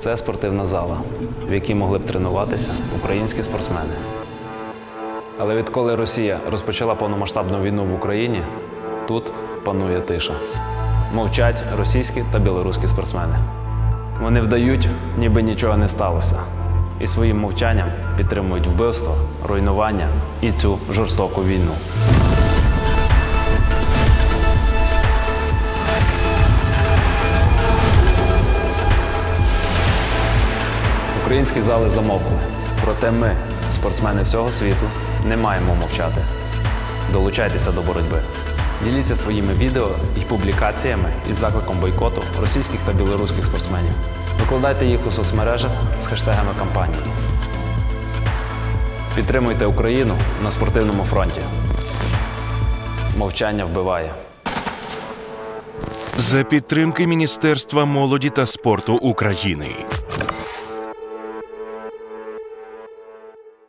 Це спортивна зала, в якій могли б тренуватися українські спортсмени. Але відколи Росія розпочала повномасштабну війну в Україні, тут панує тиша. Мовчать російські та білоруські спортсмени. Вони вдають, ніби нічого не сталося. І своїм мовчанням підтримують вбивство, руйнування і цю жорстоку війну. Українські зали замовкли. Проте ми, спортсмени всього світу, не маємо мовчати. Долучайтеся до боротьби. Діліться своїми відео і публікаціями із закликом бойкоту російських та білоруських спортсменів. Викладайте їх у соцмережах з хештегами кампанії. Підтримуйте Україну на спортивному фронті. Мовчання вбиває. За підтримки Міністерства молоді та спорту України.